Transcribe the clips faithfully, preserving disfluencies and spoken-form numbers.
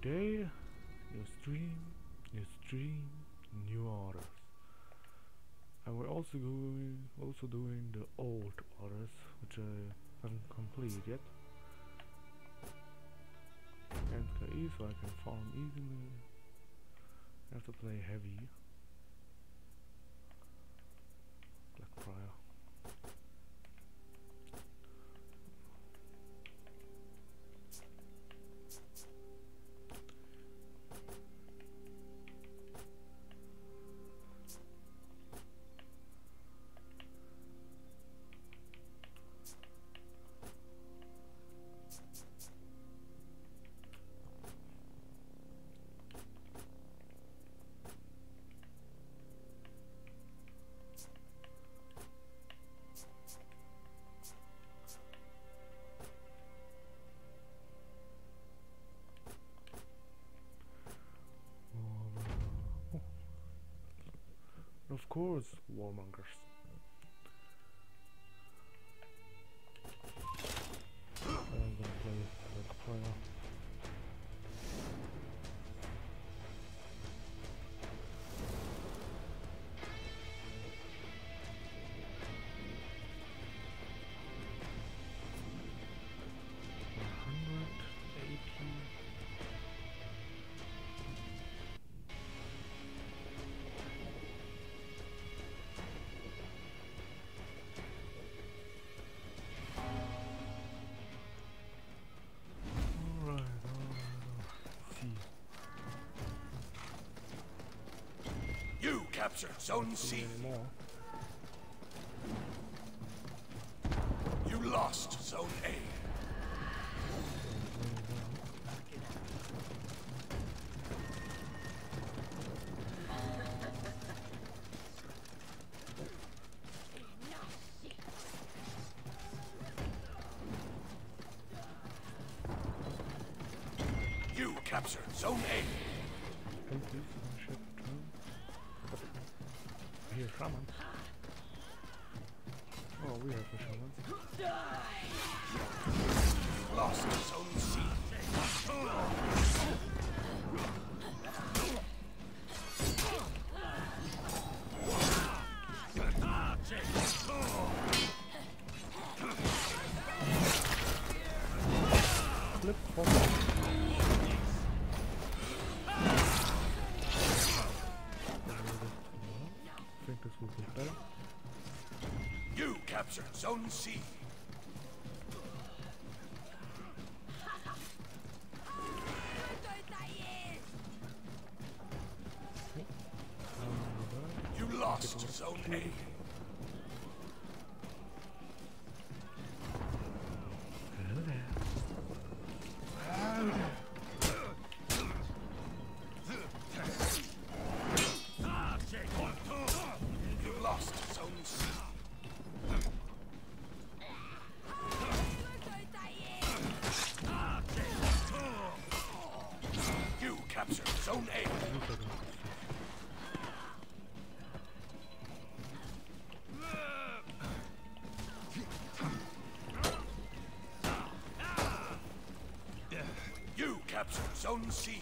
day, new stream, new stream, new orders. And we're also going, also doing the old orders, which I haven't completed yet. And K E, so I can farm easily. I have to play heavy. Blackbriar. Of course, warmongers. I'm gonna play like player. one hundred eighty. You captured Zone C. You lost Zone A. You captured Zone A. Here, shamans. Oh, we have the shamans. Lost Zone C. Flip forward. I think this will be better. You captured Zone C. You lost Zone A. Hello there. You lost Zone C. You captured Zone A. You captured Zone C.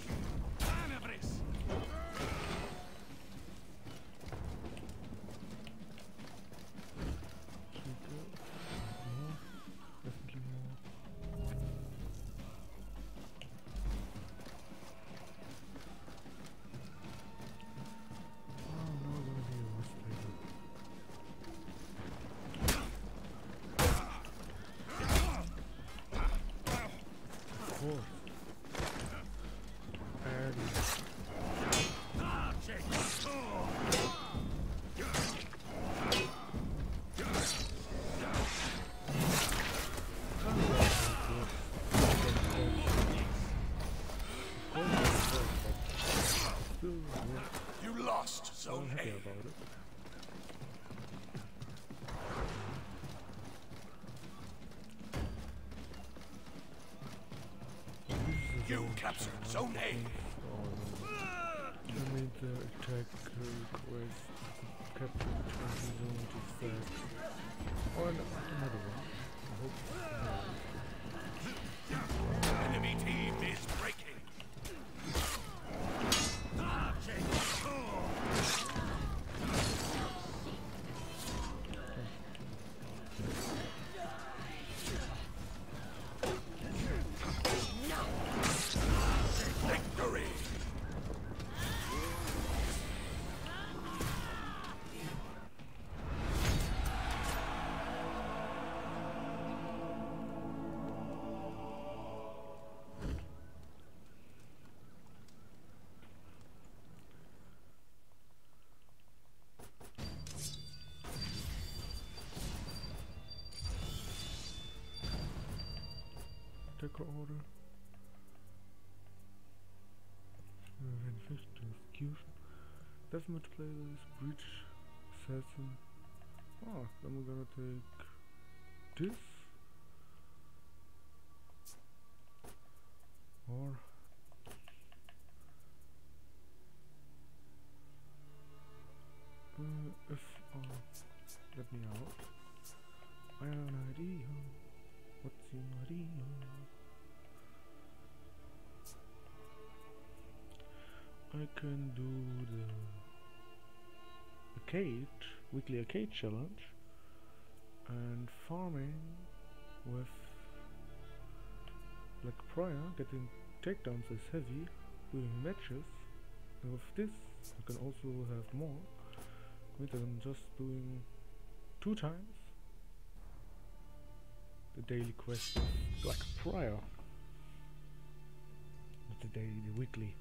You lost Zone A. You captured Zone A. Let me the attack request capture the twenty zone to fast. Or another one. I hope. Enemy team is breaking. Black Order. Reinfection, Execution. Deathmatch Playlist, Breach, Assassin. Ah, then we're gonna take this. Or uh, if uh, let me out. I have an idea. What's your idea? I can do the arcade, weekly arcade challenge, and farming with like prior, getting takedowns is heavy, doing matches, and with this I can also have more, means I'm just doing two times the daily quest of Black Prior, not the daily, the weekly.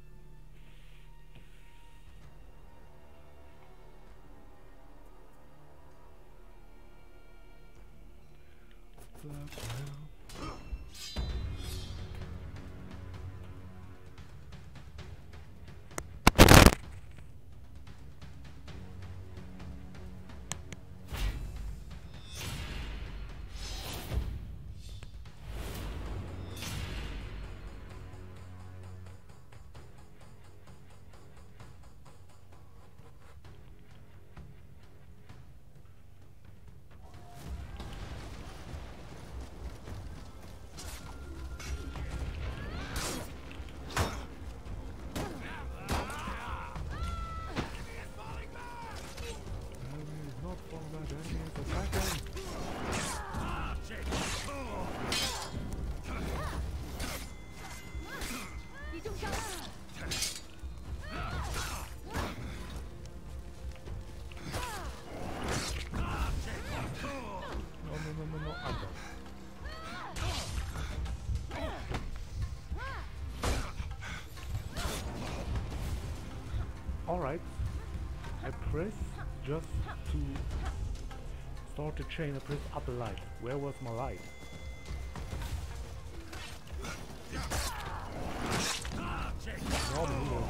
Black Prior. Alright, I press just to start the chain, I press up a light. Where was my light? Normally,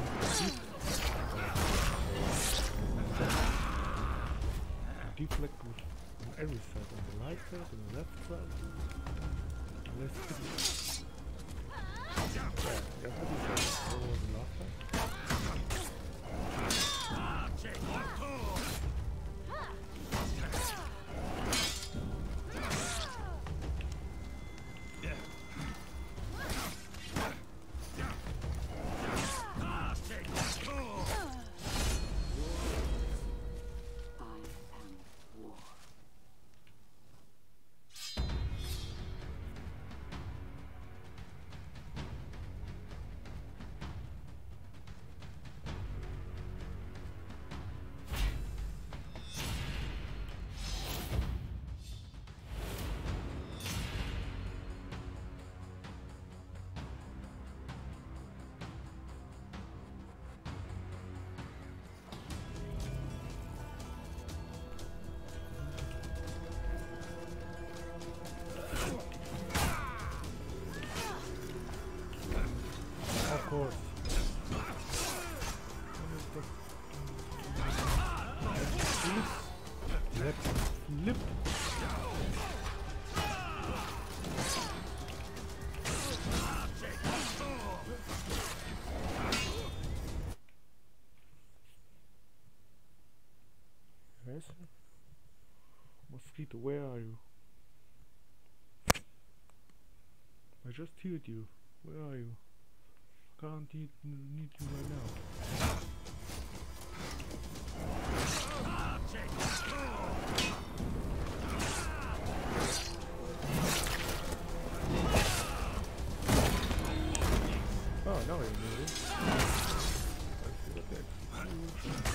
deflect with on every side, on the right side, on the left side. Let's yeah, yeah, how do you say? Where was the last time? Of course. Let's flip. Yes. Mosquito, where are you? I just healed you. Where are you? Can't need, need you right now. Oh, now I know it. Let's see what the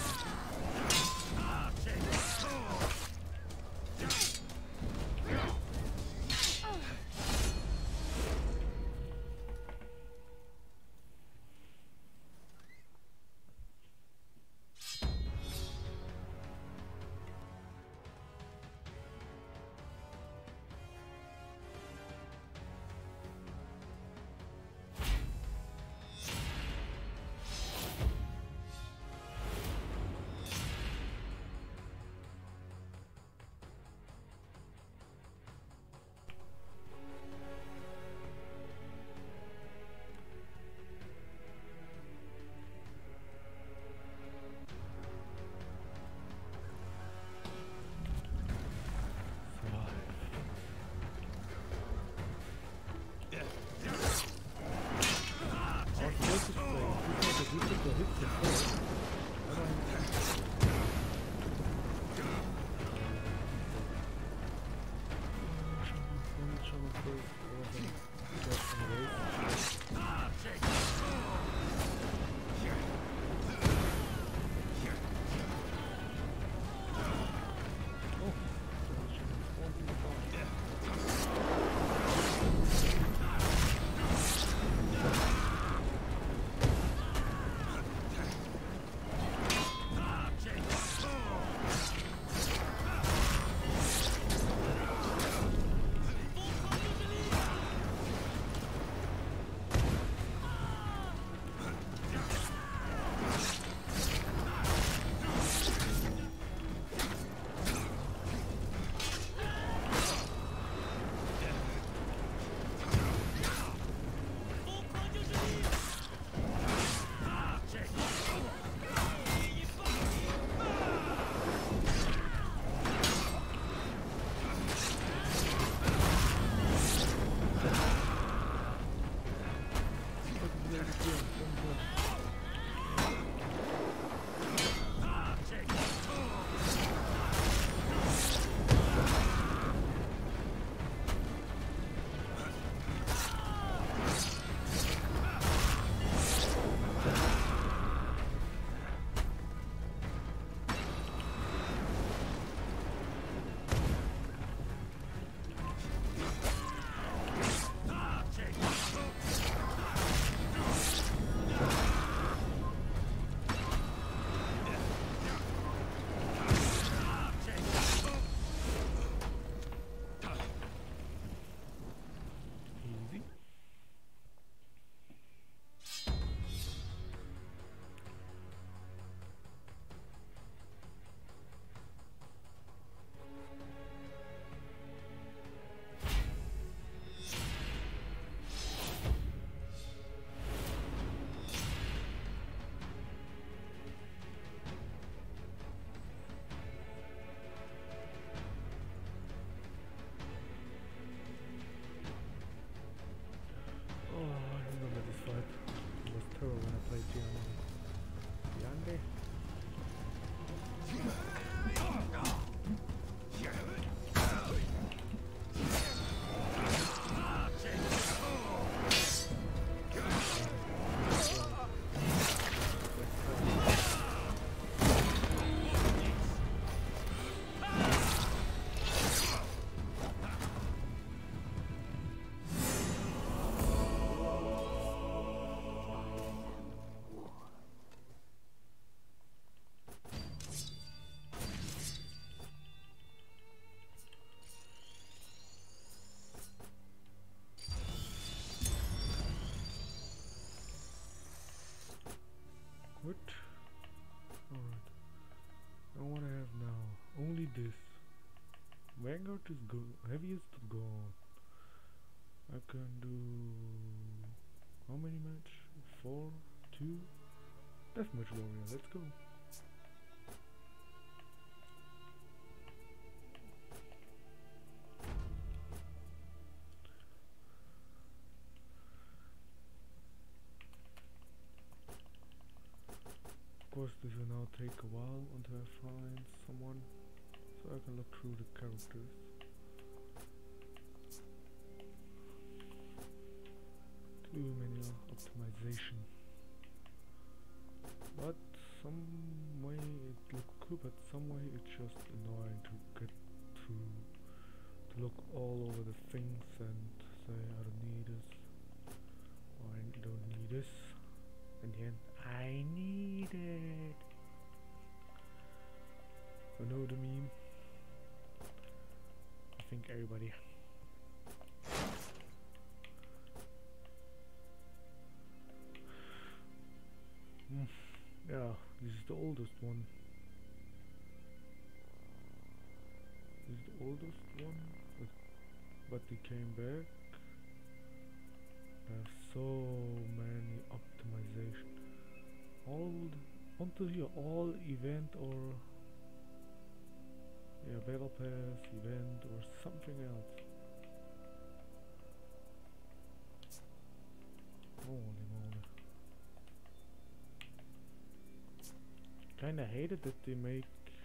is go heaviest is gone. I can do how many match? Four, two. Deathmatch warrior. Let's go. Of course, this will now take a while until I find someone, so I can look through the characters. Too many optimization, but some way it looks cool, but some way it's just annoying to get through, to look all over the things and say I don't need this, or I don't need this, and then I need it. You know the meme? I think everybody. Mm, yeah, this is the oldest one. This is the oldest one, but, but they came back. There's so many optimization. All until here, all event or yeah, battle pass, event or something else. Holy moly! Kinda hated that they make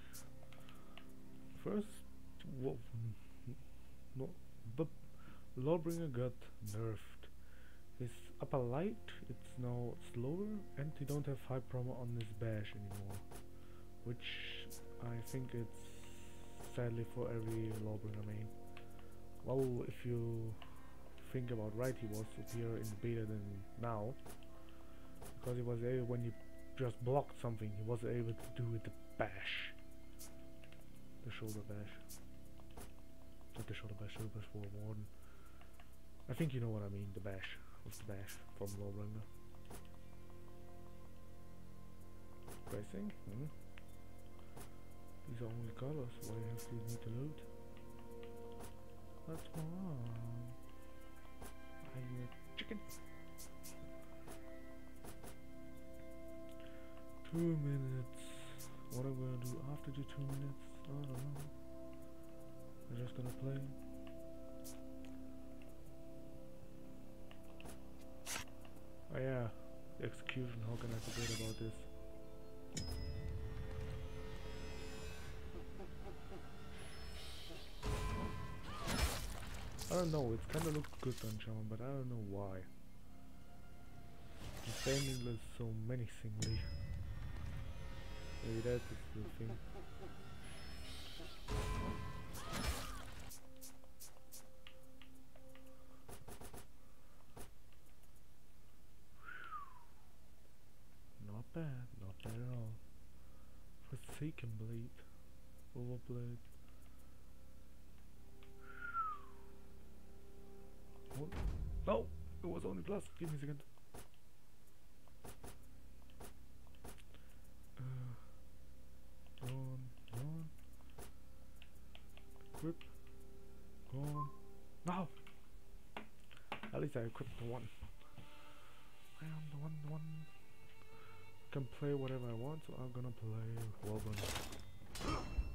first. Whoa, no, the Lawbringer got nerfed. His upper light, it's now slower, and you don't have high promo on this bash anymore, which I think it's sadly for every Lawbringer main. Well, if you think about right, he was superior in the beta than now, because he was able, when you just blocked something, he was able to do it the bash, the shoulder bash, not the shoulder bash, shoulder bash for Warden. I think you know what I mean, the bash. What's the bash from Lawbringer? Pressing? Hmm. These are only colors, why do you have to need to load? That's wrong. Are you a chicken? Two minutes. What am I gonna do after the two minutes? I don't know. I'm just gonna play. Oh yeah, the execution, how can I forget about this? I don't know, it kinda looks good on Shaman, but I don't know why. The standing does so menacingly. Maybe that is the thing. Not bad, not bad at all. Forsaken Blade. Overblade. What? No! It was only plus. Give me a second. Uh, gone, gone. Equip. Gone. No! At least I equipped the one. I am the one, the one. Can play whatever I want, so I'm gonna play Warband.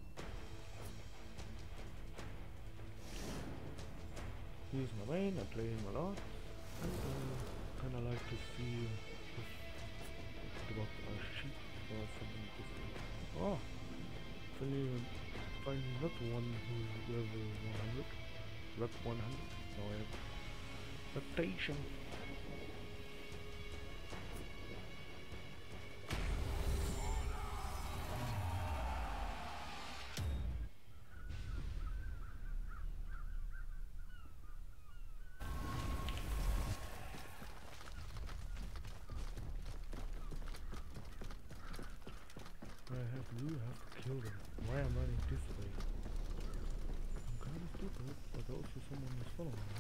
He's my main, I play him a lot, and I kinda like to see if the box are cheap or something to see. Oh! Finally finding not one who's level one hundred. Rep one hundred. Now I have reputation. I have to do, I have to kill them. Why am I running this way? I'm kinda stupid, but also someone is following me.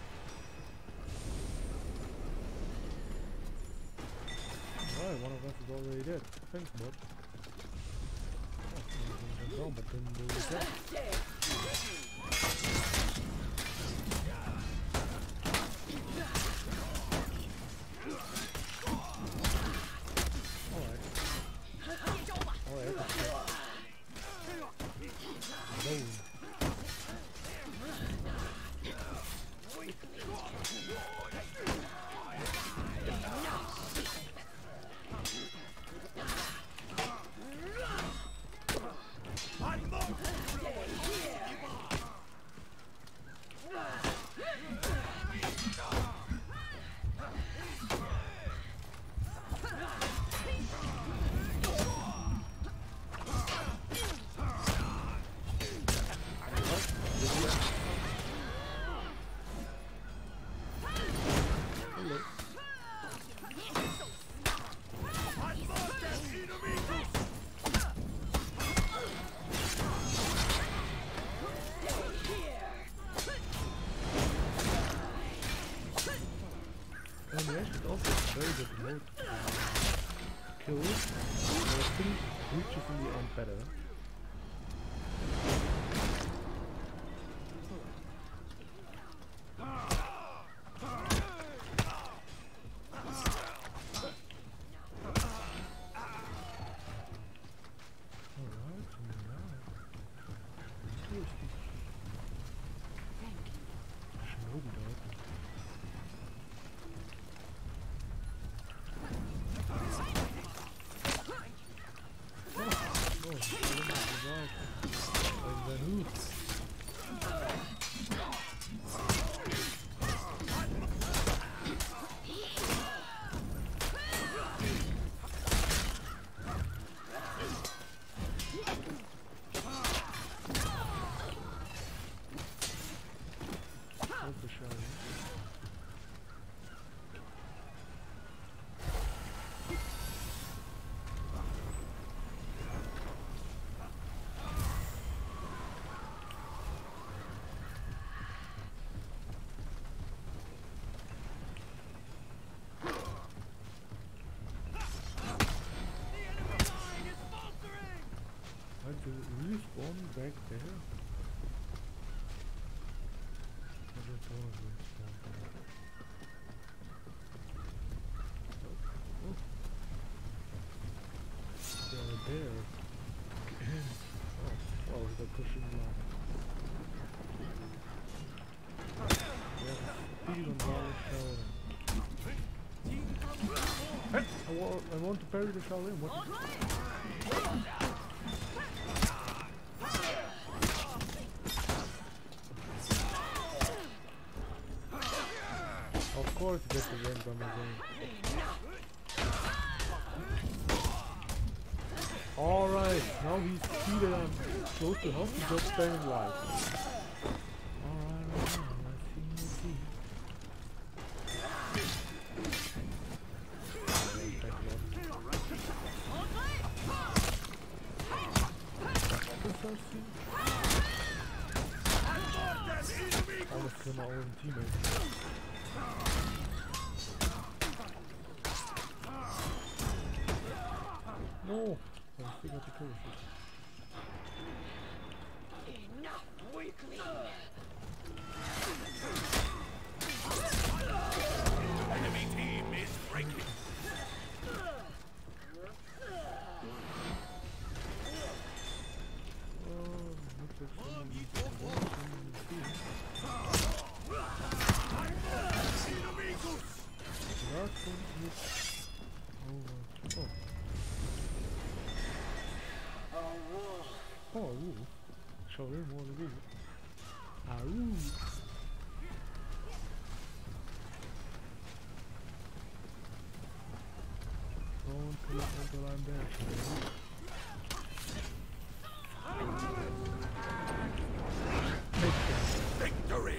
Alright, one of us is already dead. Thanks, bud. Oh, I but then there was that. And yes, it's also a very good mode to kill, but I think Breach is in the end better. Did it respawn back there? I just don't want to respawn there. Oh, oh. They're there. Oh, oh, they're pushing lock. Yeah, speed on Wallace Shaolin. Hey, I, wa I want to parry the Shaolin. What? Of course, get the range on my game. Alright, now he's speeded and close to health, he's just staying alive. Alright, alright, let's see, let's see. Almost killed my own teammate. No! I still got the kill. Enough weakling! Enemy team is breaking. Oh, ooh. Show him what it is. Ah, ooh. Don't kill it until I'm dead. Victory!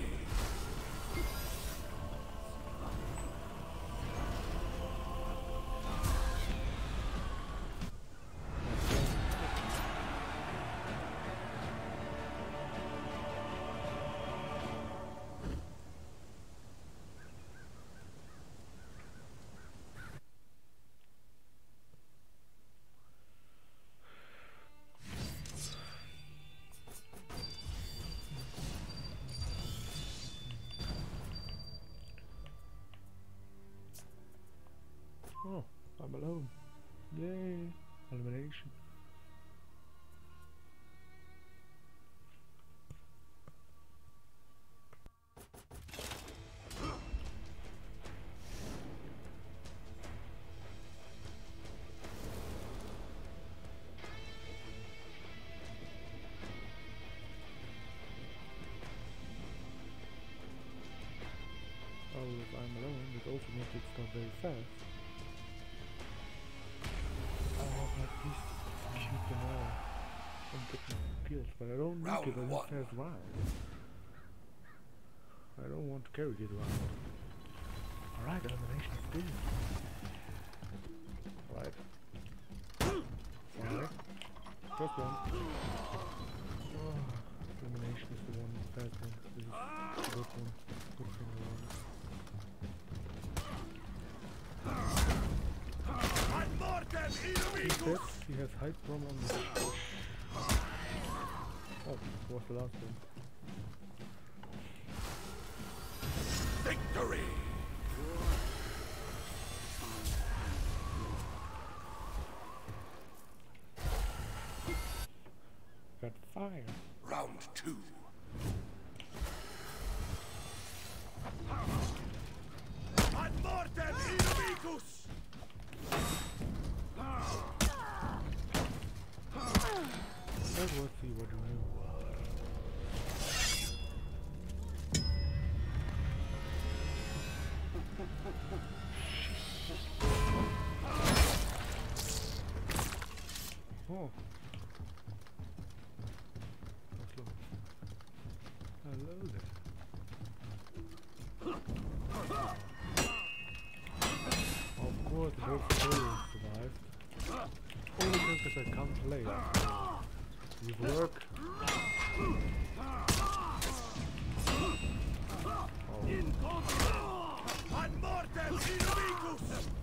Oh, I'm alone. Yay! Elimination. Oh, if I'm alone, it also makes it start very fast. I have my piece to shoot them all and get my kills, but I don't need Round to run one. fast round. I don't want to carry it around. Alright, elimination is good. Alright. Alright. First one. Oh, elimination is the one fast one. This is the good one. Good thing around. He said he has height problem on the Oh, what was the last one? Victory! Got fire. Round two. Ad mortem inimicus! Let's see what you knew. Oh. Hello there. Of course, the whole story survived. Only because I can't play. You work. Oh. Ad mortem inimicus!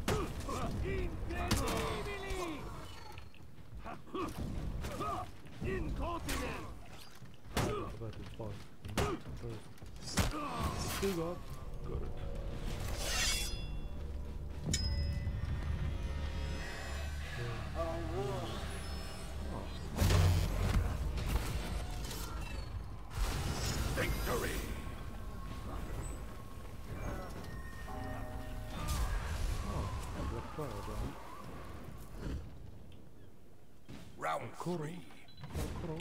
Incredibili! Incontinent! I forgot it's fun. First. Still got. Got it. Victory! Oh, I got fire down. Round Kuro. three. Kuro.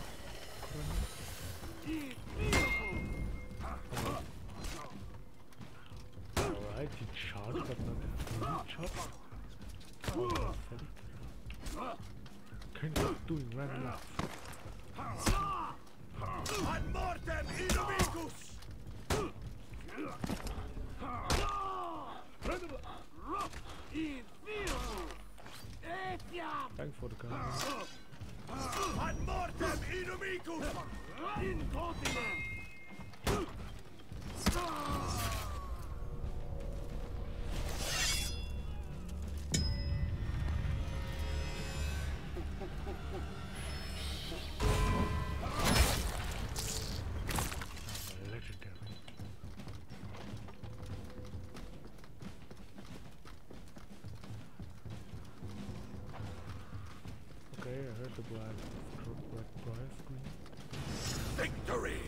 Alright, he charged, but not fully charged. Oh, pathetic. Kind of doing random laps. Ad mortem inimicus! Thanks for the comment. Ad mortem inimicus! Incontinent! Legendary. Okay, I heard the black, black prize screen. Victory!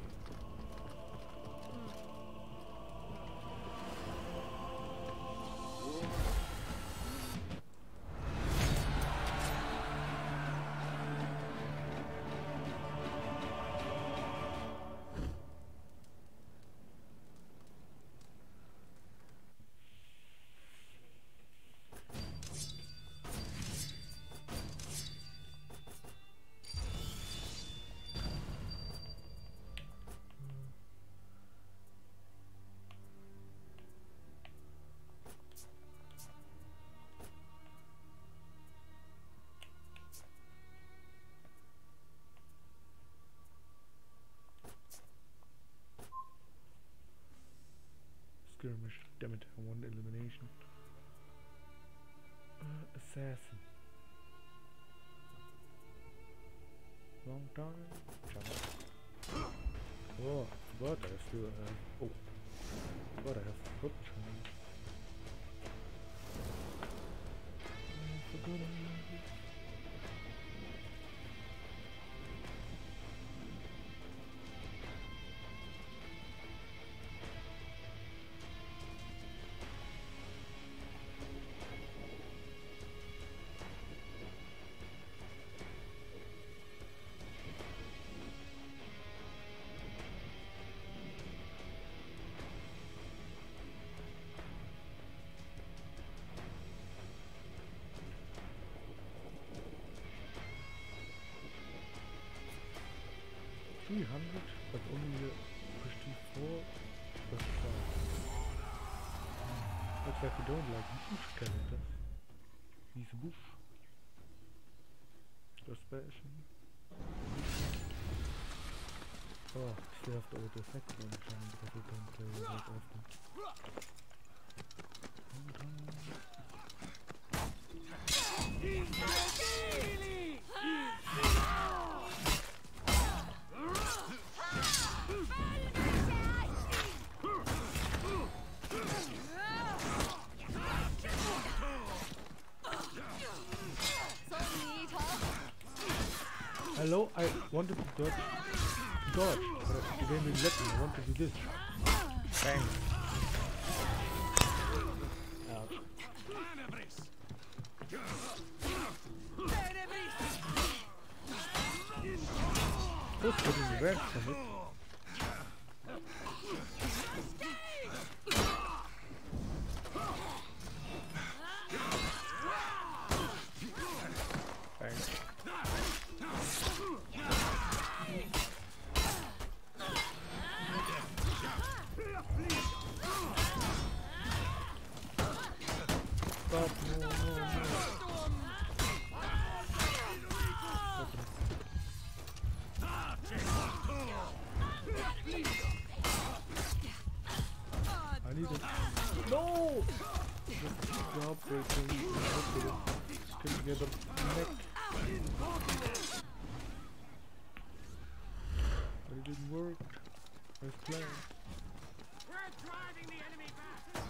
Skirmish. Damn it, I won elimination. Uh, assassin. Long time. Jump. Oh, I forgot I still have. Oh, I forgot I have foot challenge. but only the prestige four plus five. Looks like we don't like bush characters. He's bush. Dispersion. Oh, still have to auto effect one time because we don't play with that often. Hello, I wanted to dodge, dodge, but the game didn't let me. I want to do this. Bang. Ouch. Who's getting the rest from it? Bang. Stop, no, no, no. I need it. No! Job breaking. Can get the neck. But it didn't work as planned. We're driving the enemy back.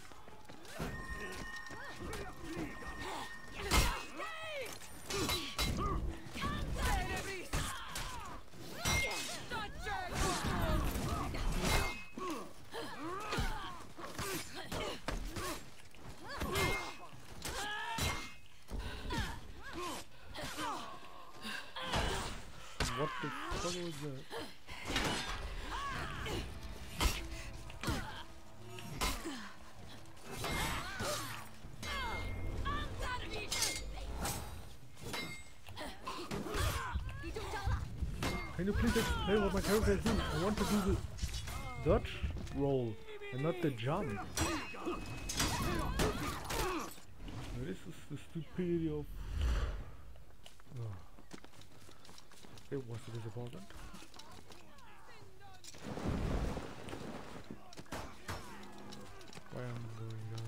What the fuck was that? Can you please explain what my character is doing? I want to do the dodge roll and not the jump. Now this is the stupidity of... Oh. It was a disappointment. Why am I going down?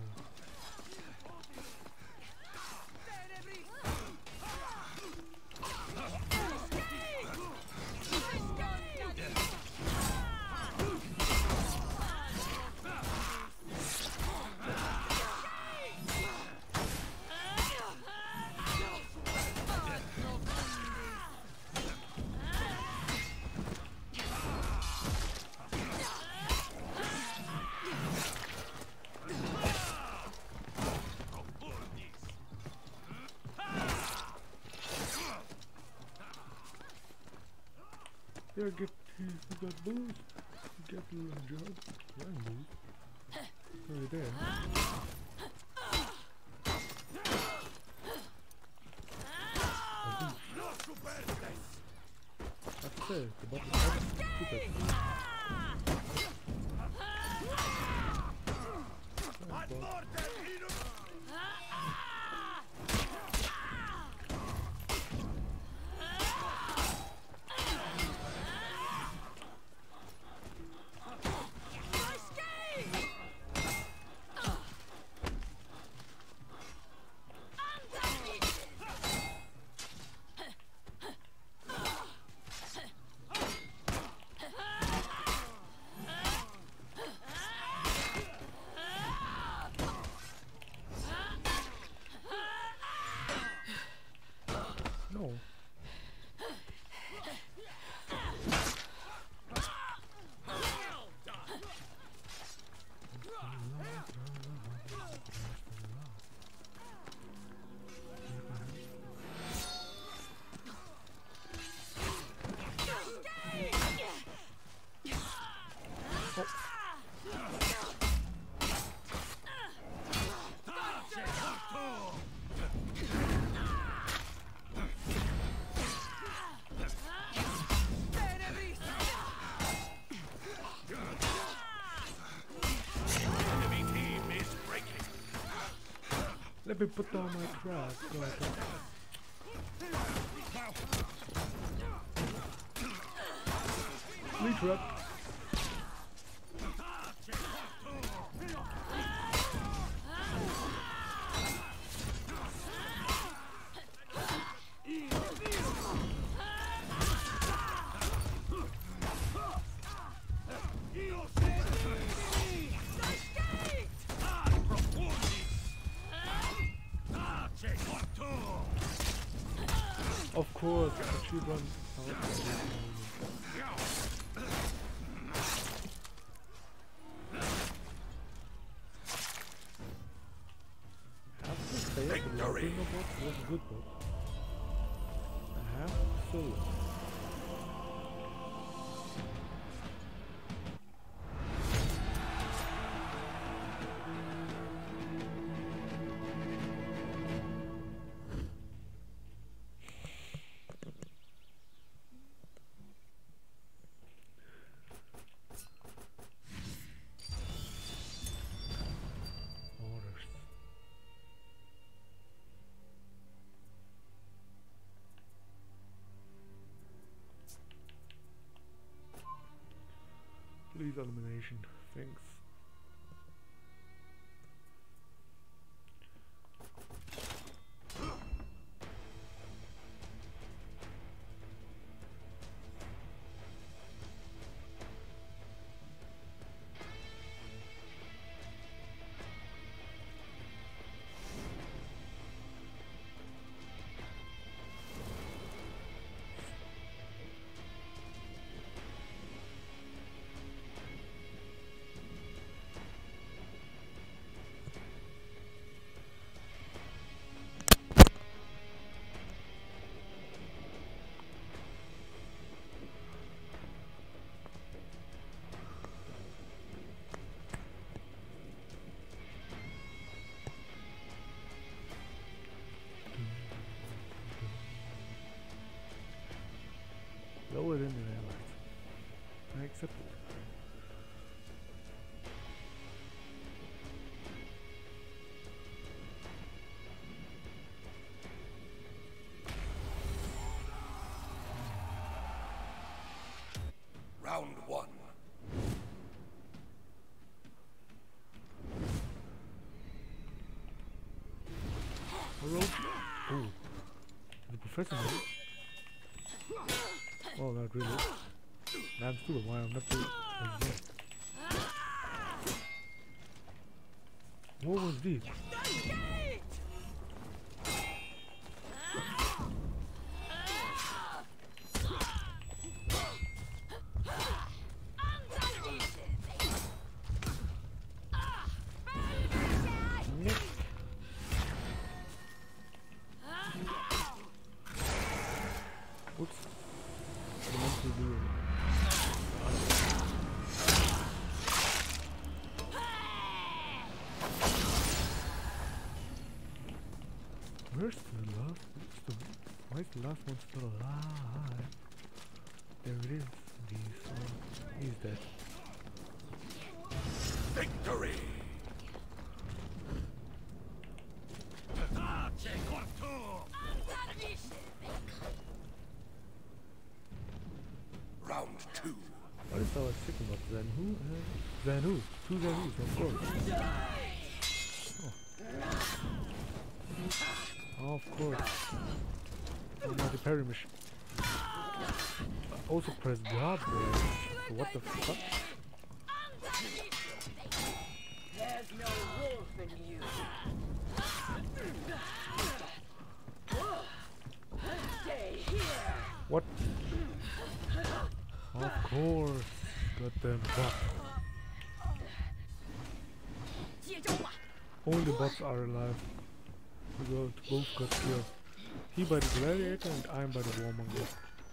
Yeah, get you got boost. Get a little job. Run boost. Right there. That's it. The button is stupid. Ad mortem inum- Let me put down my trap. So I can... Flea trap. Of course, but she runs out. I have to say that the Latino bot was a good bot. I have to say it. Please elimination, thanks. Lower than the realized. I accept it. Round one. Hello? Oh. The professor knows. Oh, not really. I'm still why I'm not doing it. What was this? What's the monster doing? Where's the last? What's the, why is the last one still alive? There it is. He's, uh, he's dead. Victory! Round two. What is our second one? Zenhu? Uh, Zenhu. Two Zenhus, of course. Oh. Of course. Another parry machine. Also press guard there. So what the fuck? There's no wolf in you. Stay here. What? Of course. Goddamn bot. Only bots are alive. We got both got killed. He by the gladiator and I'm by the warmonger.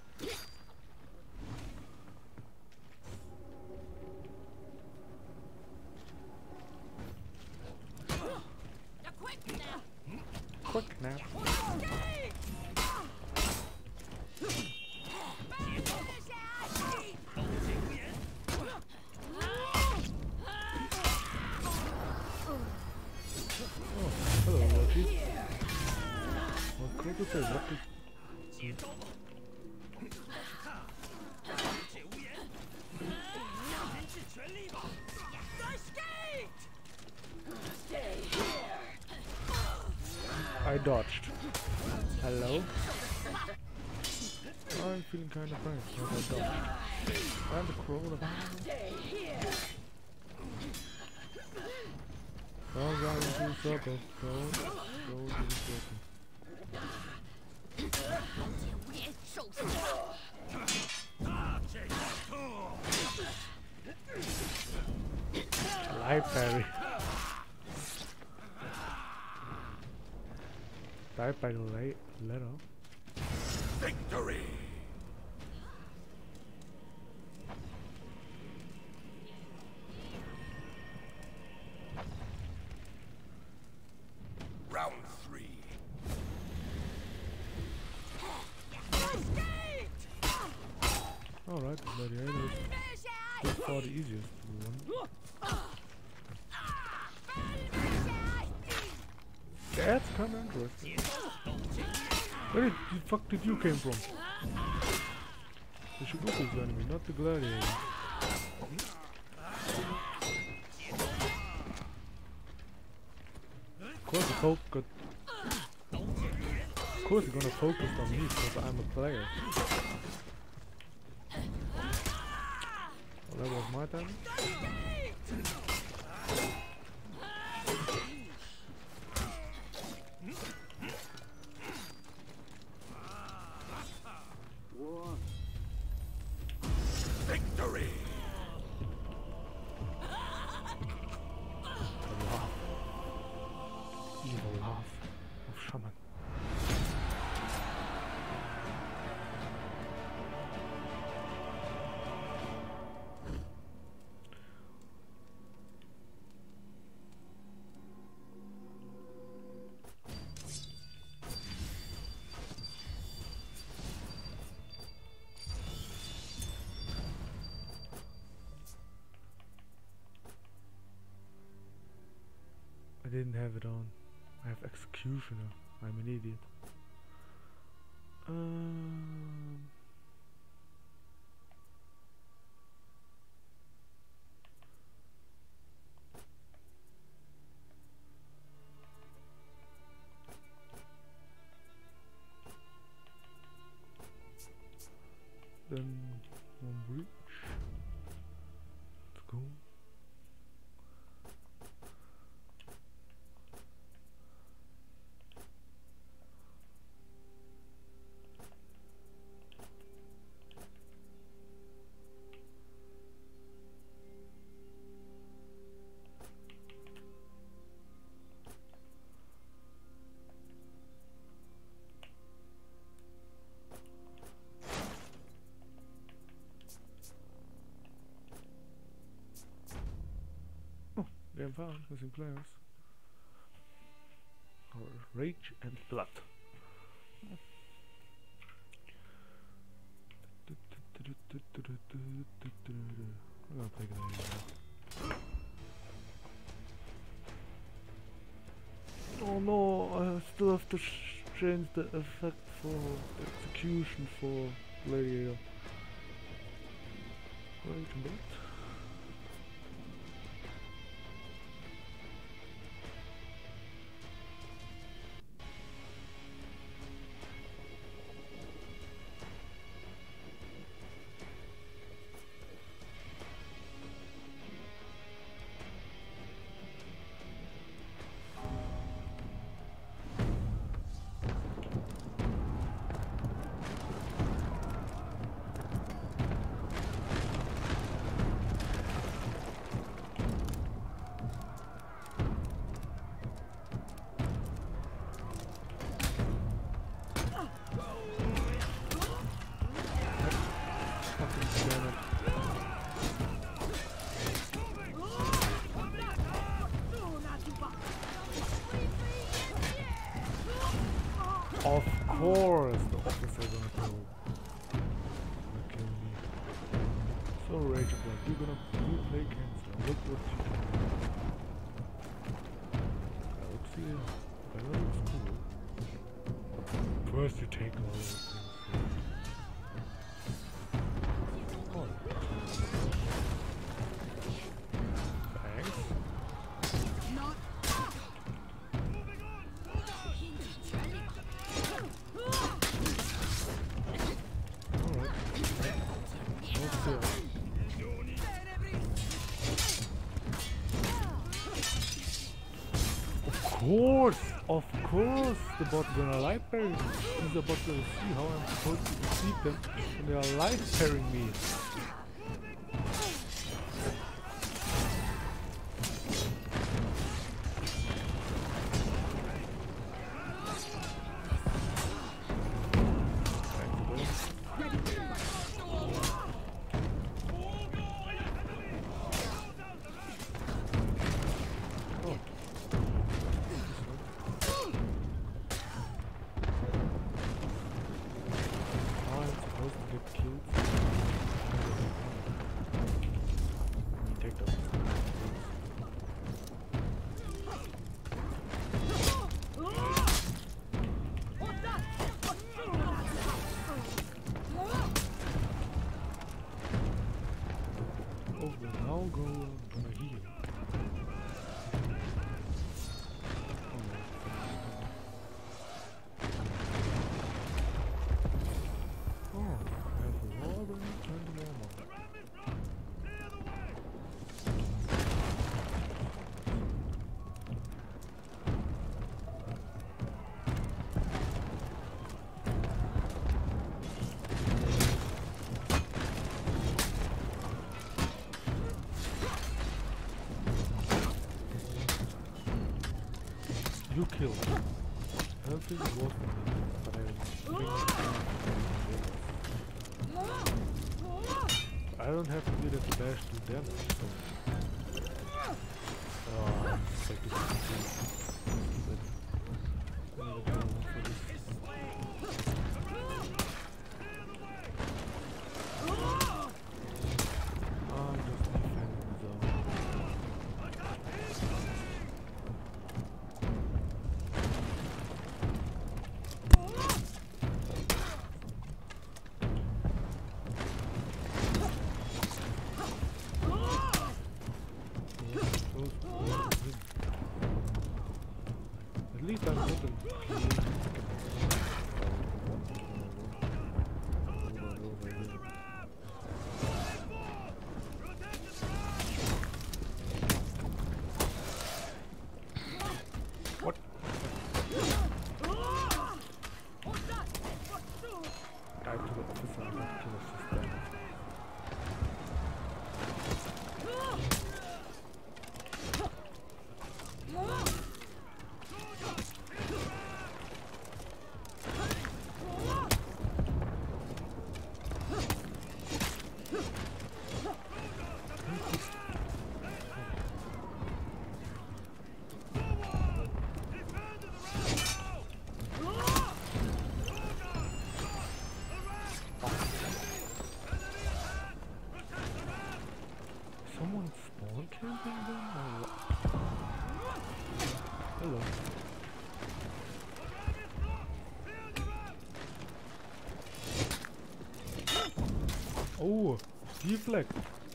Quick nap. Oh. Hello, Loki. What Kratos says, what is... 解招。解无言，延至全力吧。 Stay here. I dodged. Hello? I'm feeling kind of fine, but I dodged. And the crawl about. Stay here. All right, into the circle. Go, go to the circle. 解无言受死。 Life parry. Die by the late little. Victory! Round three. Alright, Gladiator is far the easiest one. That's kinda interesting. Where did the fuck did you came from? The Shibuku's enemy, not the Gladiator. Of course the poke got... Of course you're gonna focus on me because I'm a player. Well, that was my time. Victory! The laugh. Evil laugh of Shaman. I didn't have it on. I have Executioner. I'm an idiot. Um, then one breach. Let's go. Game found, missing players. Or Rage and Blood. I'm gonna play Gladiator. Oh no, I still have to sh change the effect for the execution for Gladiator. Rage and Blood. Of course, the officer gonna kill, gonna kill me. So Rage of Blood, you're gonna you play cancer. Look what you do. Oopsie. Well, that looks cool. First you take all the things. Oh. Thanks. Alright. What's there? Of course! Of course! The bot's gonna live pair me. He's about to see how I'm supposed to deceive them when they are live pairing me. I'll go on a heal. Oh, I have a water and normal. You killed him. I don't think it was me, but I think I don't have to do that to dash to damage, so... Oh, it's like this is stupid. I'm gonna go for this. I'm just defending the zone. At least I'm hoping. What? Dive to the officer, not to the system. Someone spawn camping them or what? Hello. Oh, deflect.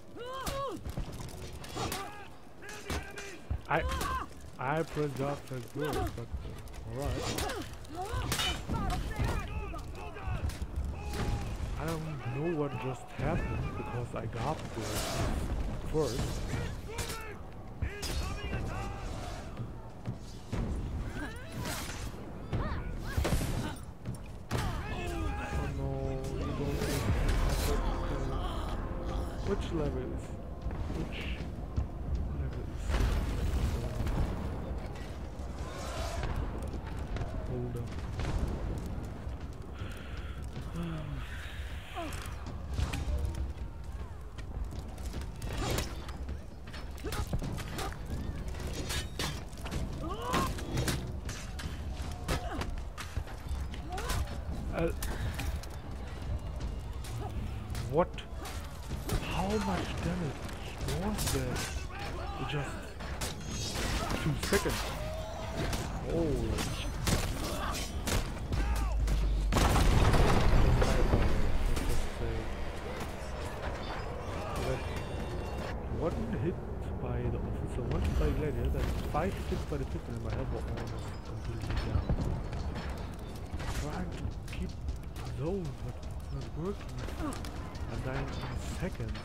I I pressed up as well, but uh, alright. I don't know what just happened because I got there first. Oh no, you don't which level is which level is hold up. Uh, what? How much damage was there? In just two seconds. Holy by the pistol and my elbow almost completely down. Trying to keep those, but it's not working. I'm dying in seconds.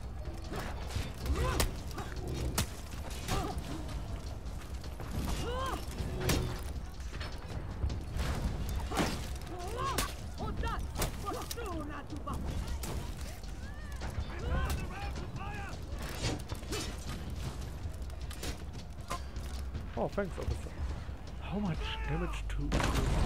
Oh, thanks, officer. How much damage to you?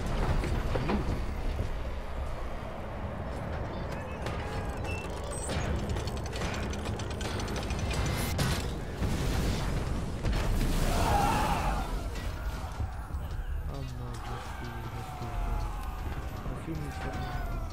I'm not just doing this thing. Assuming something.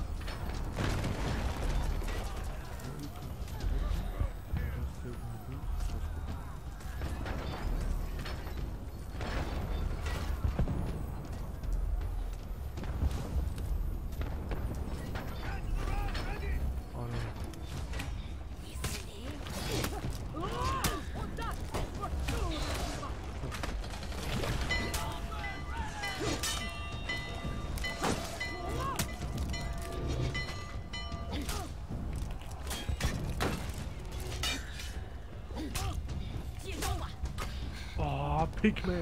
Pigman!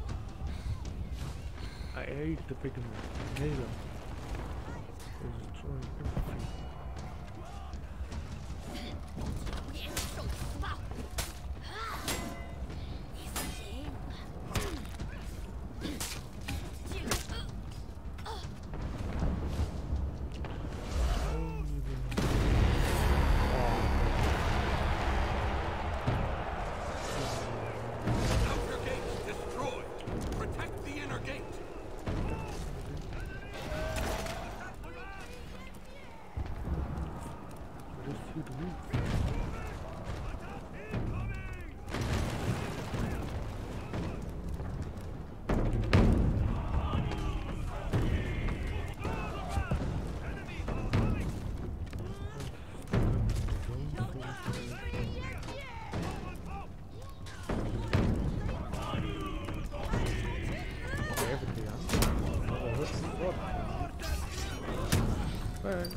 I ate the pigman. Nailed him. It's destroying everything. 连受死吧！你死定了！这个，呃， Outer gate destroyed. Protect the inner gate. Just hit me. Thanks.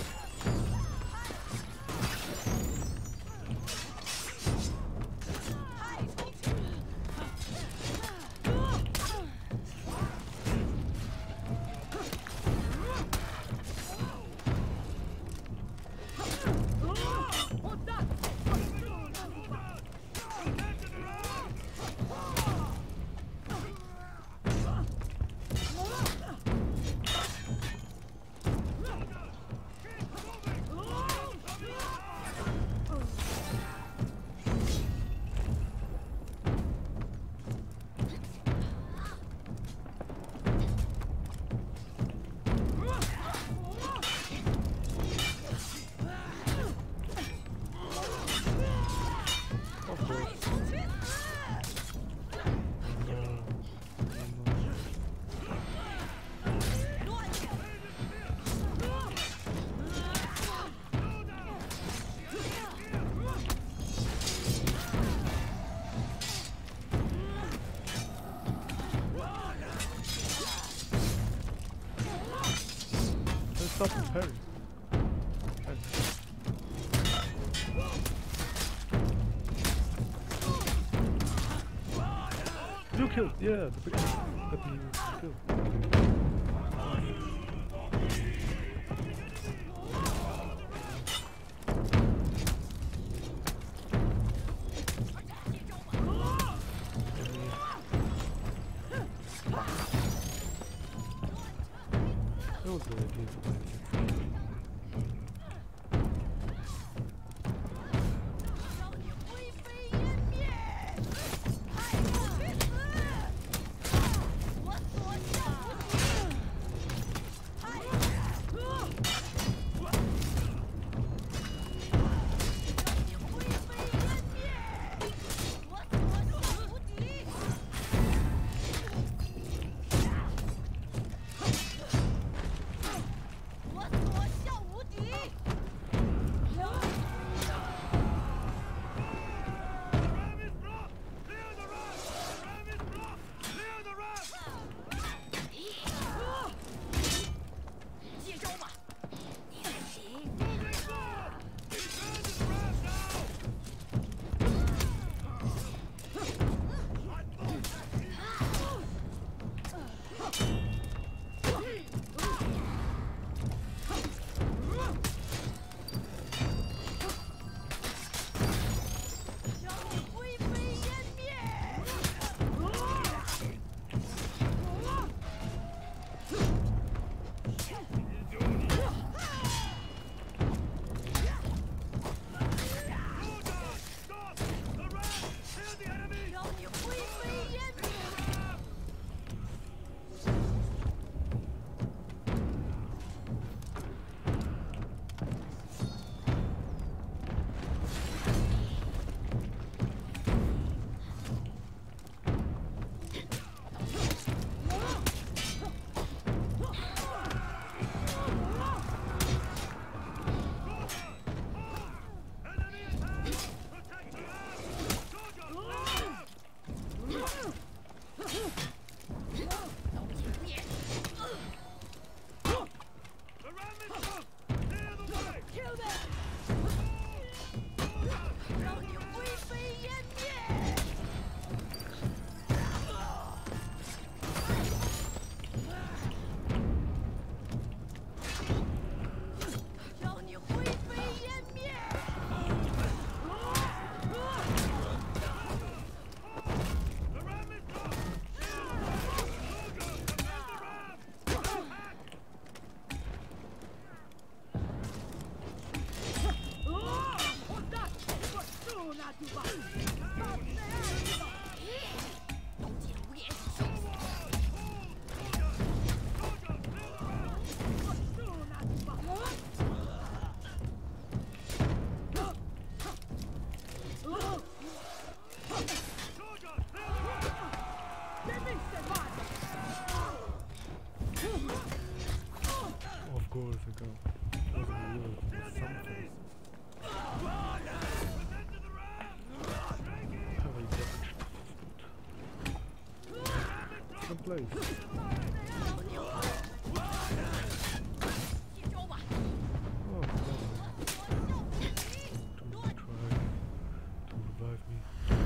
Stop and parry. You killed, yeah, the big that you killed. That was really beautiful. What? course I got wasn't real something. Have I dodged? Second place. 接招吧！ Oh, no. Don't try to revive me.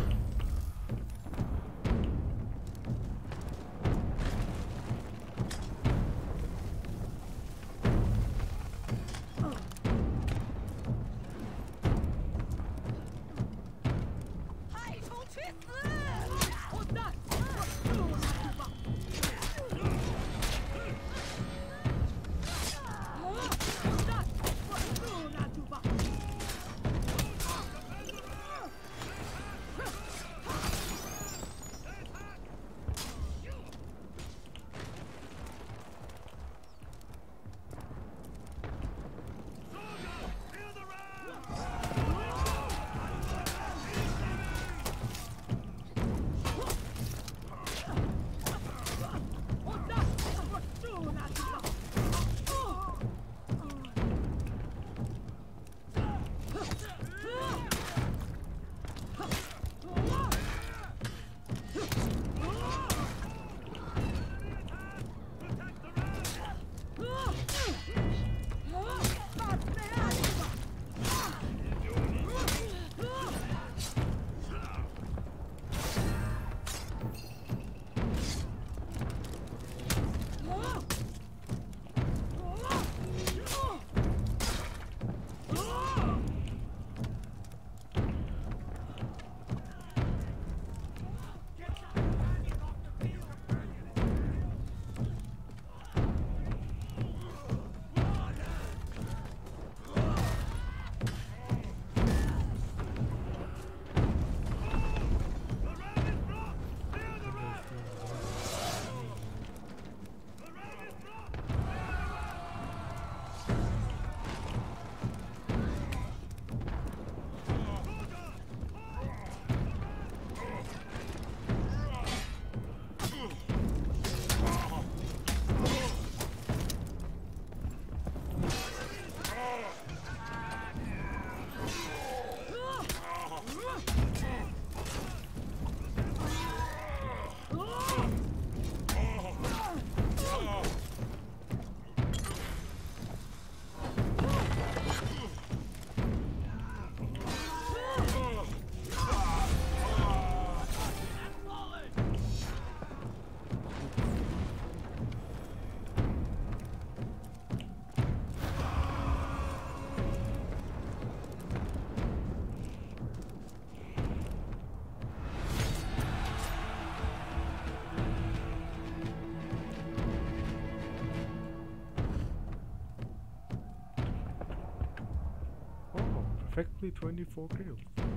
Perfectly twenty-four kills.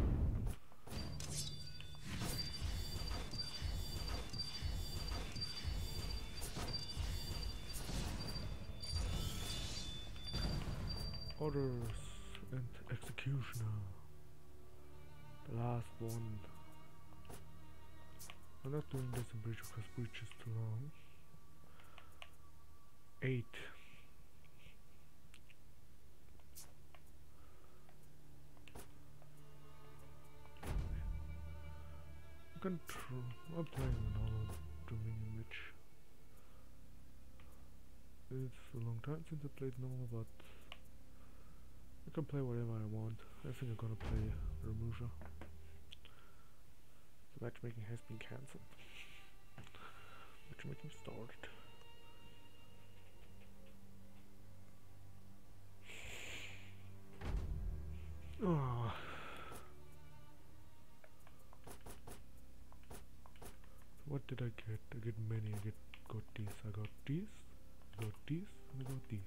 Orders and Executioner. The last one. I'm not doing this in Breach because Breach is too long. Eight. Control. I'm playing a normal Dominion Witch. It's a long time since I played normal, but I can play whatever I want. I think I'm gonna play Ramusha. The matchmaking has been cancelled. Matchmaking started. Oh. What did I get? I get many. I get got these. I got these. I got these. And I got these.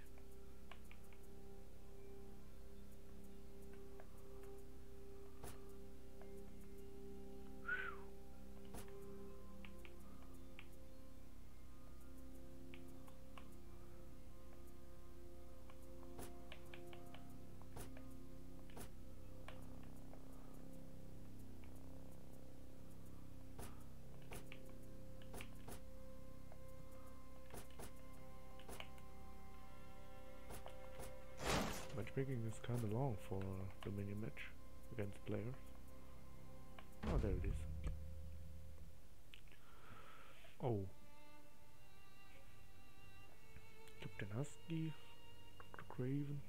speaking, is kind of long for the mini match against players. Oh, there it is. Oh. Captain Husky, Doctor Craven,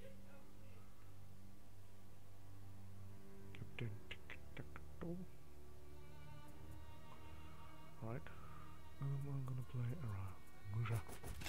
Captain Tic-Tac-Toe. Right. Um, I'm gonna play around Musha.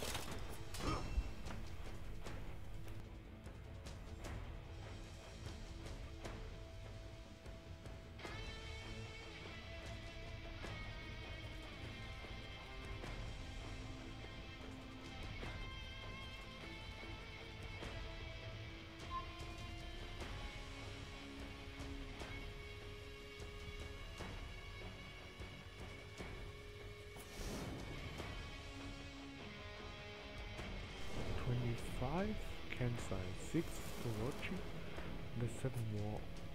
twenty-five, Kansai, six, Orochi, the seven more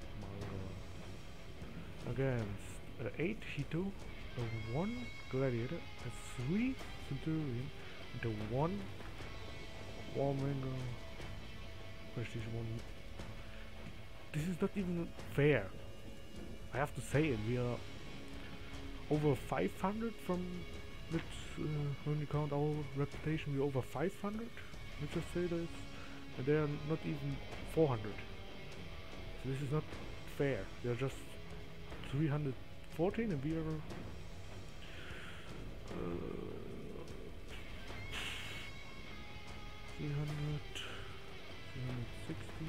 Manga. Against uh, eight, Hito, a one, Gladiator, a three, Centurion, and a one, Warmanga, Prestige one. This is not even fair. I have to say it, we are over five hundred from, let's, uh, when we count our reputation, we're over five hundred. Let's just say this, and they are not even four hundred. So this is not fair. They are just three hundred fourteen, and we are uh, three hundred, three hundred sixty,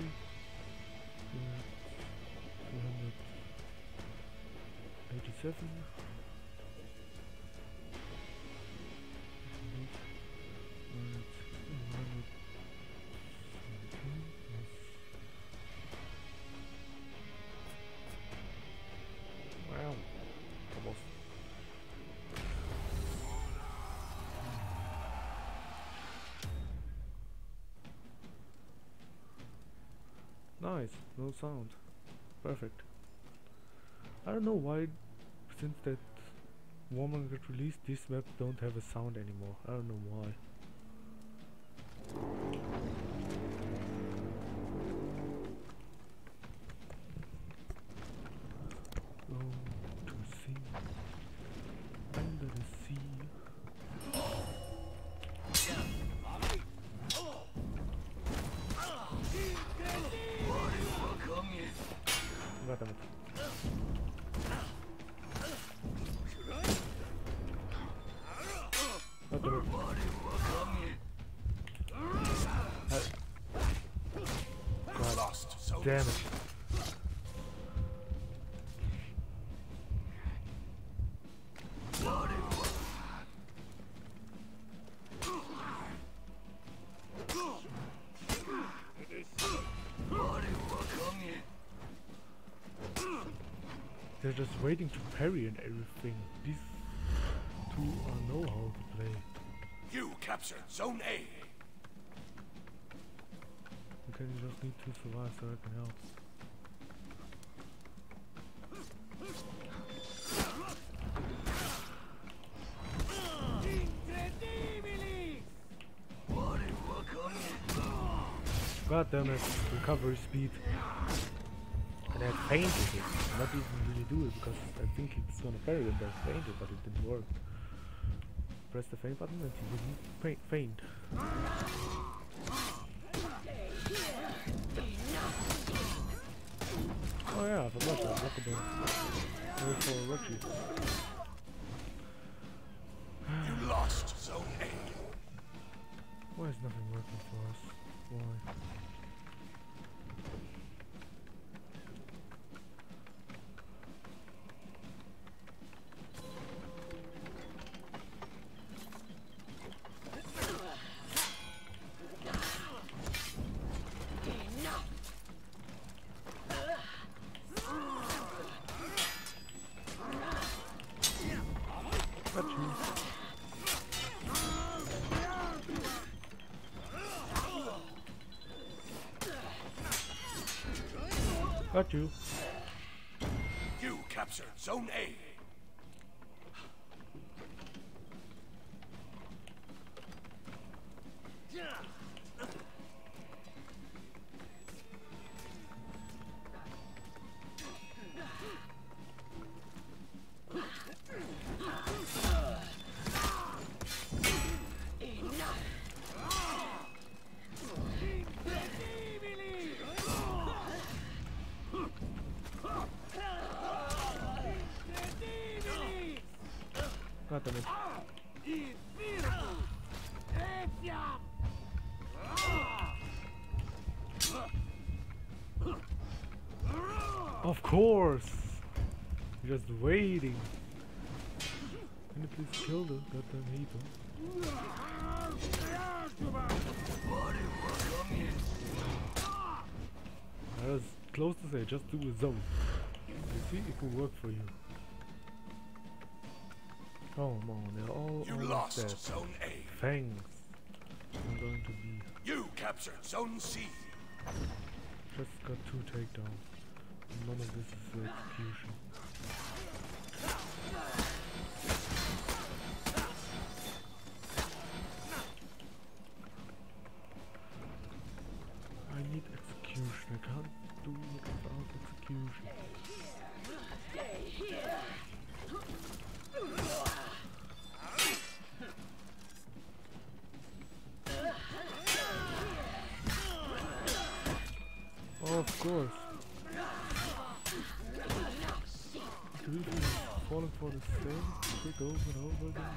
three hundred eighty-seven. Wow, almost. Nice, no sound. Perfect. I don't know why, since that Warmanga got released, these maps don't have a sound anymore. I don't know why. Go to sea, under the sea. God damn it. God damn it. God Lost. So damn it. They're just waiting to parry and everything. These two uh, know how to play. you captured Zone A. Okay, you just need to survive so I can help. God damn it, recovery speed. And I fainted it. Not even really do it because I think it's gonna parry and I fainted, but it didn't work. Press the faint button and you didn't fa faint. Oh yeah, I forgot that. Lockable. Only for Rocky. You lost Zone A. Why is nothing working for us? Why? Got you. Got you. You captured Zone A. damn it. Of course! Just waiting. Can you please kill the goddamn heater? I was close to say, just do a zone. You see, it will work for you. Come on, they're all You almost lost dead. Zone A. Thanks. I'm going to be... You captured Zone C. Just got two takedowns. None of this is the execution. I need execution. I can't do it without execution. Stay here. Oh, of course. Seriously, falling for the same trick over and over again.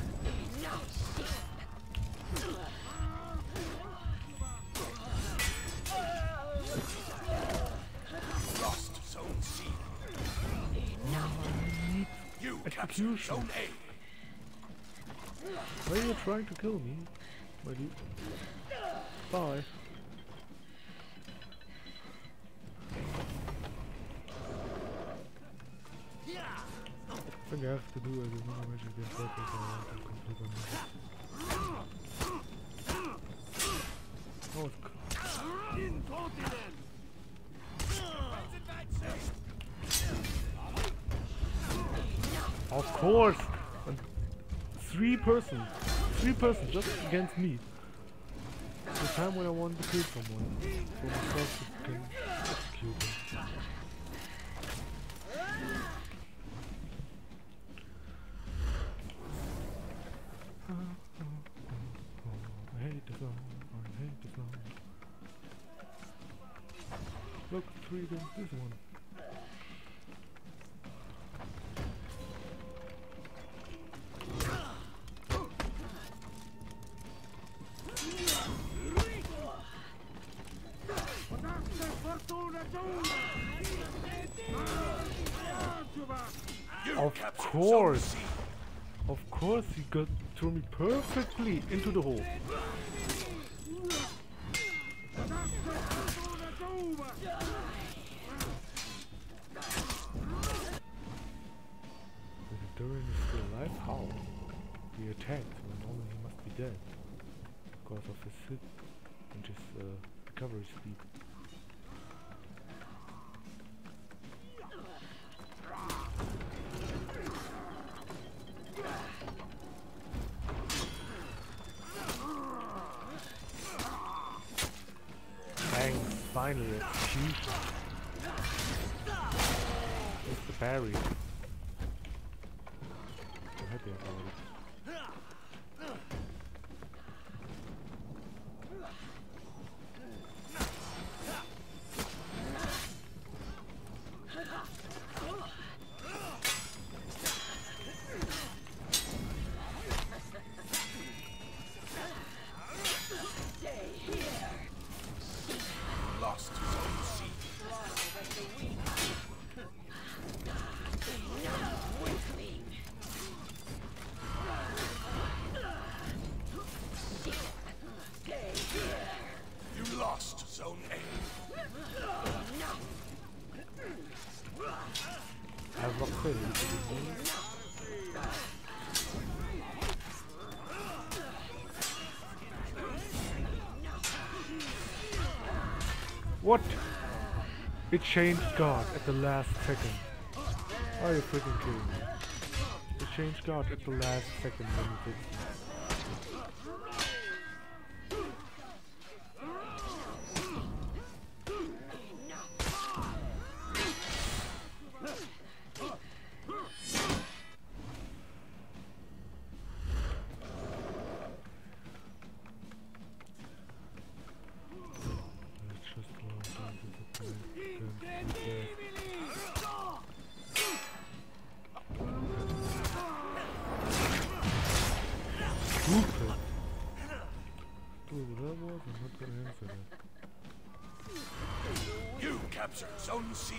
Lost Zone C. Oh, I need You captured execution. Zone A. Why are you trying to kill me? My dude. Bye. I think I have to do it as a magic against that because I want to complete on this. Oh, it's cool. Of course! And three persons. Three persons just against me. The time when I want to kill someone. For myself to can execute them. I hate the song. I hate the song. Look, three against this one. You Of captured course. Zone C. Of course, he got threw me perfectly into the hole. The Durin is still alive? How? He attacked when normally he must be dead. Because of his hit and his uh, recovery speed. Thanks, finally execution. It's the parry. I'm happy about it. Lost Zone C. You lost Zone A. Have rock failure. What? It changed guard at the last second. Are you freaking kidding me? It changed guard at the last second when you fixed it. It's just one time to the stupid. Dude, that was, I'm not gonna answer that. You captured Zone C.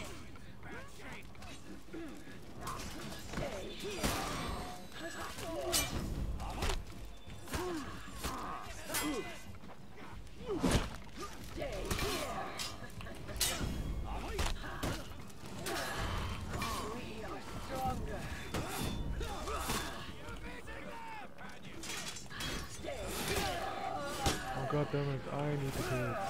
Oh god damn it, I need to kill it.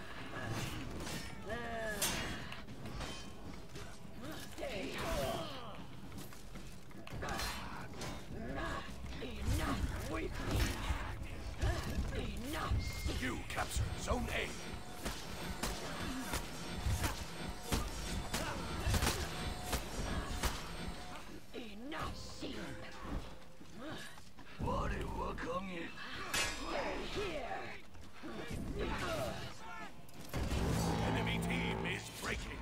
You captured Zone A. Enemy team is breaking.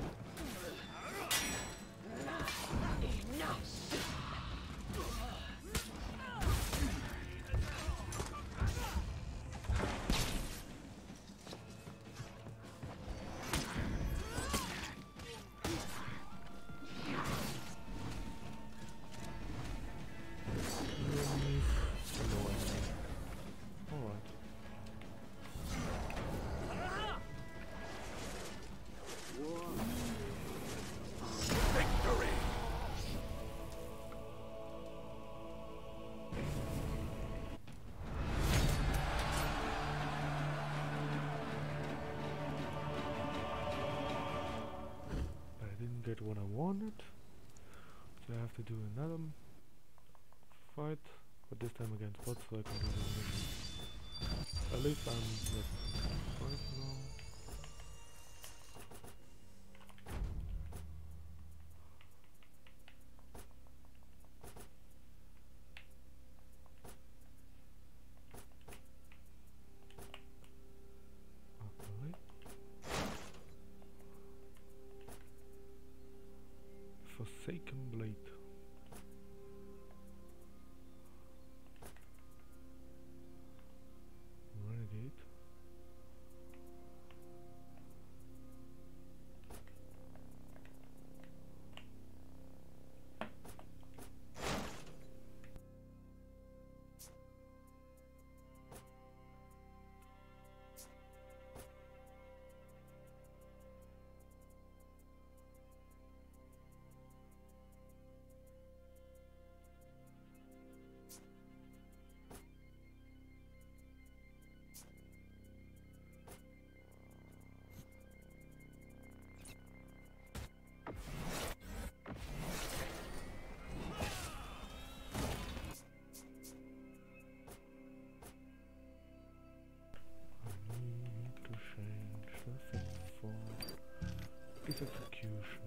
Alright. Victory. I didn't get what I wanted, so I have to do another m- fight, but this time against bots so I can do the mission. At least I'm like five now. Okay. Forsaken Blade. Renegade. I need to change the thing for his execution.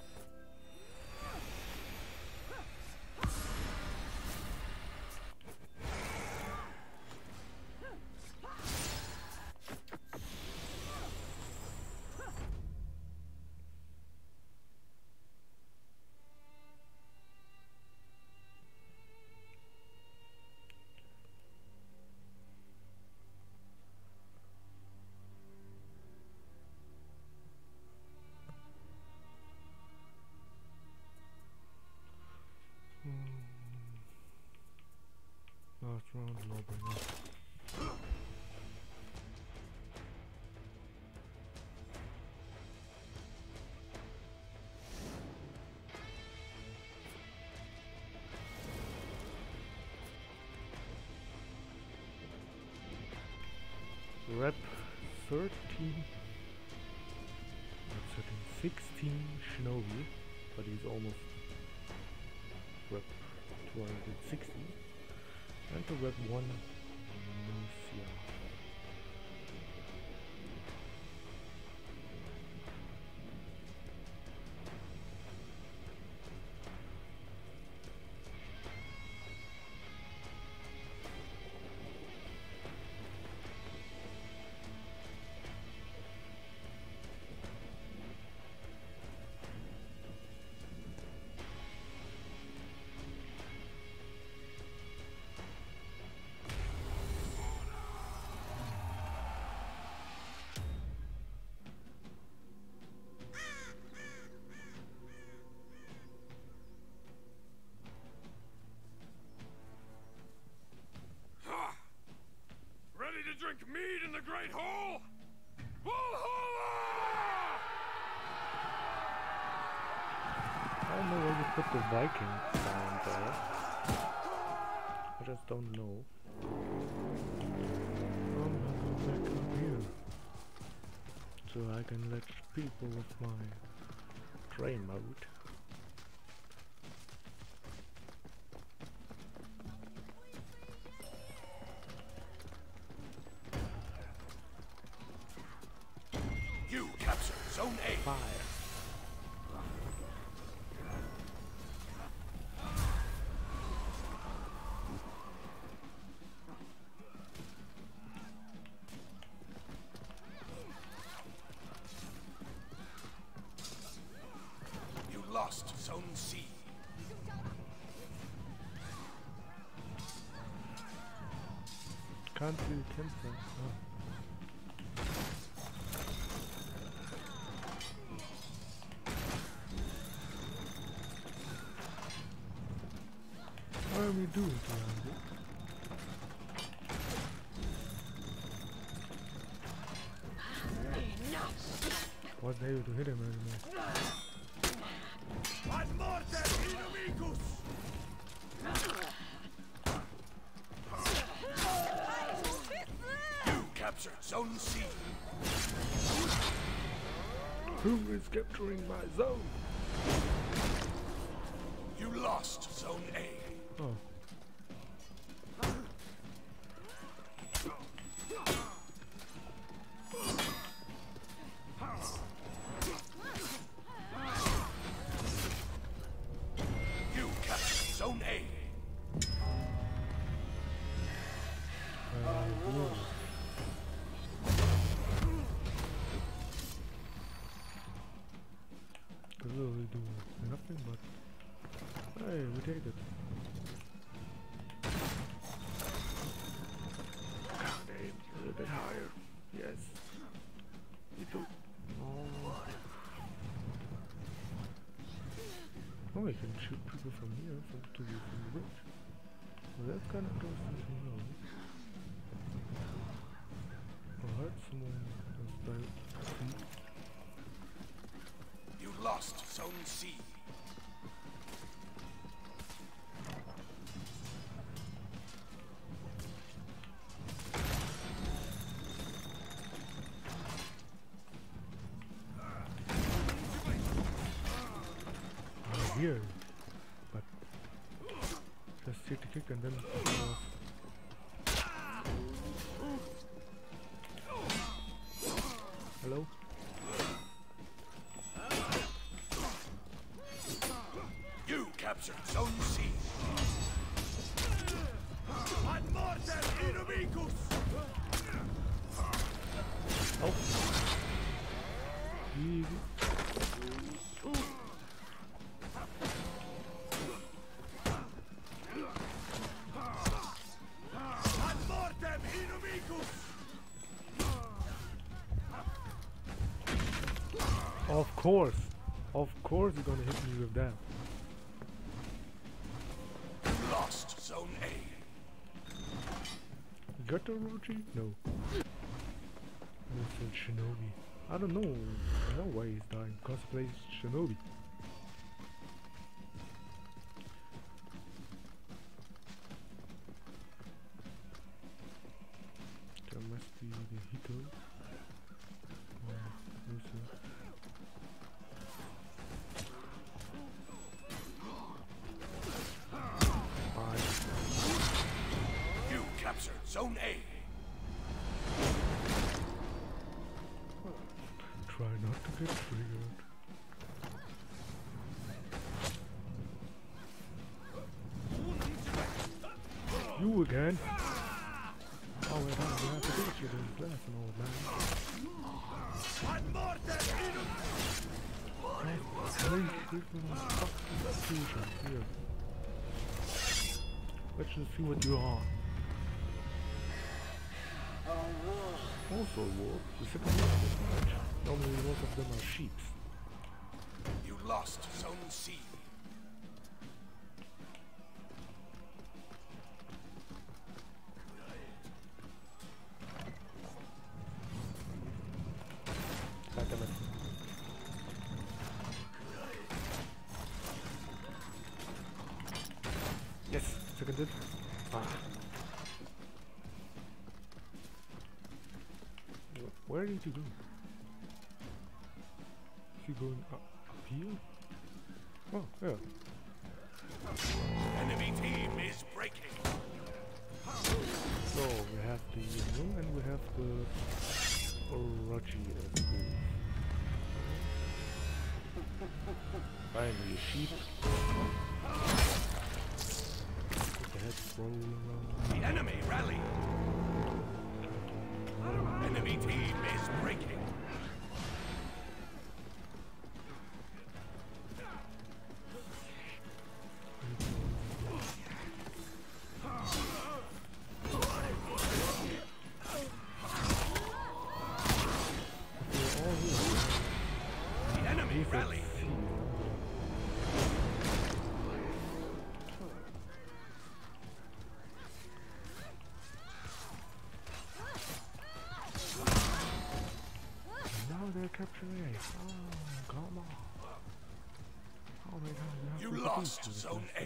Last round, no brainer. Rep thirteen, not thirteen, sixteen Shinobi, but he's almost rep two hundred sixty. And to rep one Lucia. right hole! Valhalla! I don't know where you put the Viking down there. I just don't know. I'm gonna go back up here. So I can let people with my train mode. You capture Zone A. Fire. You lost Zone C. Can't see the campfire. Oh. What are we doing around here? Wasn't able to hit him anymore. Ad mortem inamicus! You captured Zone C. Who is capturing my zone? You lost Zone A. Oh. You captured Zone A. Uh, blue. Could really do nothing, but hey, we take it. God, aim a little bit higher. Yes. You do. Oh. Oh, I can shoot people from here, from to the from the bridge. Well, that's kind of close to the road. Alright, someone has died. You lost Zone C. I'm here, but just hit the kick and then uh, hello? You captured Zone C. Ad mortem inamicus! Oh. Easy. Ad mortem inamicus! Of course. Of course you're gonna hit me with that. You lost Zone A. You got the Orochi? No. Mister Shinobi. I don't know. I know why he's dying. Because he plays Shinobi. That must be the Hito. Or Musa. Five. You captured Zone A. Try not to get triggered. You again? Oh wait, I have to beat you in class and all that. Ad mortem inamicus! Three freaking fucking fusion here. Let's just see what you are. Also a wolf. The second one of this match. Normally most of them are sheep. You lost Zone C. Where did you go? Is he going up, up here? Oh, yeah. Enemy team is breaking. So we have the Yunu and we have the Orochi as wolf. Finally a sheep. With the head rolling around. The enemy rally. Enemy team is breaking. The enemy rally. Now they're capturing it. Oh, come on. Oh my god, we have You to lost defeat this Zone guy. A.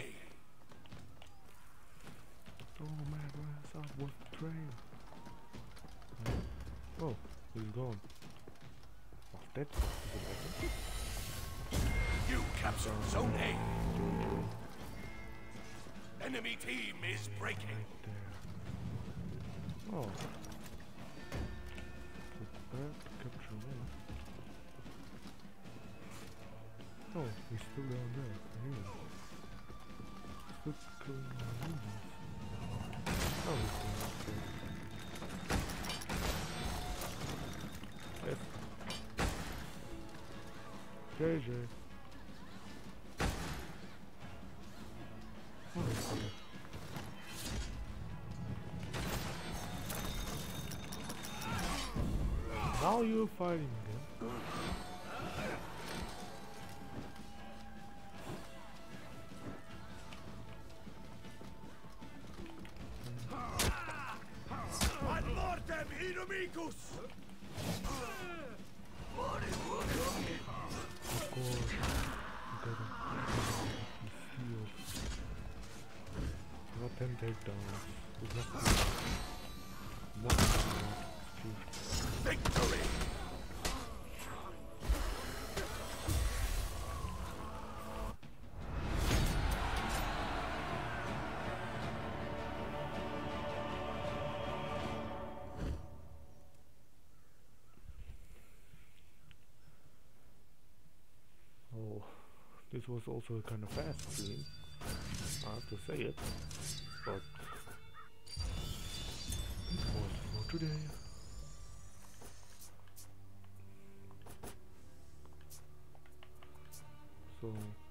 Oh man, where's our work train? Oh, he's gone. Oh, that is it. You captured Zone A. Enemy team is breaking. Right there. Oh. Prepare to capture one. Oh, he's still down there. I hear him. What's going on? Oh, he's going up there. Yes. J J. Oh, he's there. Now you're fighting again. Ad mortem inamicus! Of course, you gotta heal. Not ten takedowns. There's nothing. One execution. Victory! Oh, this was also a kind of fast stream. I have to say it, but it was for today. So,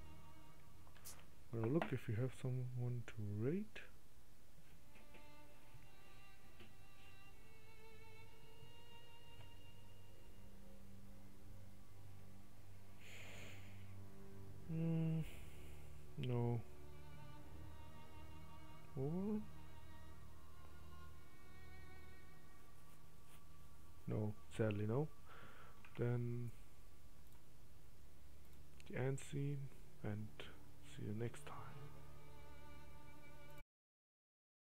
I'll look if you have someone to rate. Mm, no. Or no, sadly no. Then the end scene, and see you next time.